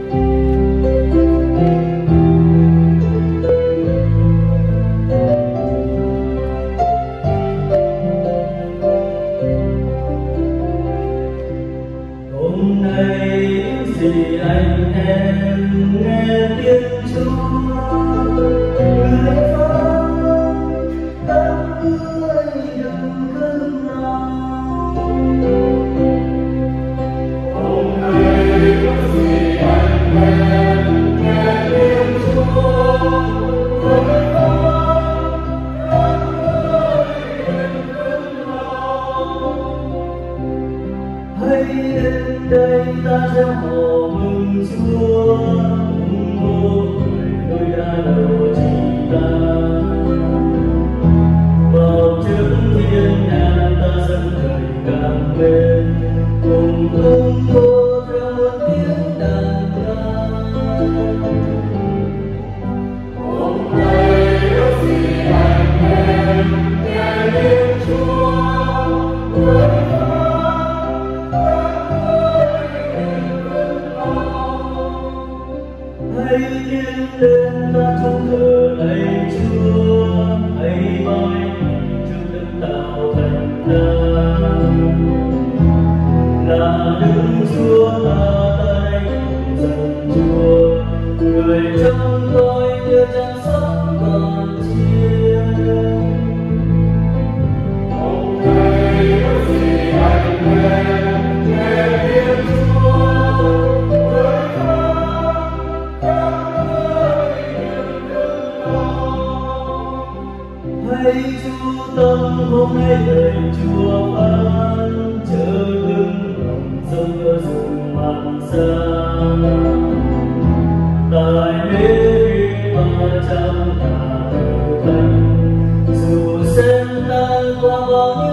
Hôm nay vì anh em nghe tiếng Chúa người vang ta ơi đừng cơn nào. Hôm nay vì anh em nghe tiếng Chúa người vang ta ơi đừng cơn nào. Hãy đến đây ta gieo hò mừng Chúa, người đã đầu chỉ ta. Vào trước thiên đàng ta dâng lời cảm mến, cùng tung hô theo một tiếng đàn ca. Hôm nay vì anh em nghe tiếng Chúa người hãy tiến lên ta trong thờ lạy Chúa, hãy bay trước Đức Tạo Thành ta. Là Đức Chúa ta tay cùng dân Chúa, người trong tôi như trang sống còn chiên. Hôm nay vì anh em nghe tiếng Chúa người hãy chú tâm hôm nay lời Chúa phán, chớ đứng lòng sông ở rừng mạn xa. Tại Mê và trong cả thờ thánh, dù xem ta qua bao nhiêu